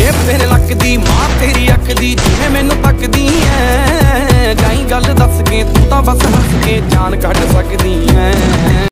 तेरे लकदी मां तेरी अखदी जिवें मैनू तकदी ऐ। जाई गल दस के तू तां बस हस के जान कढ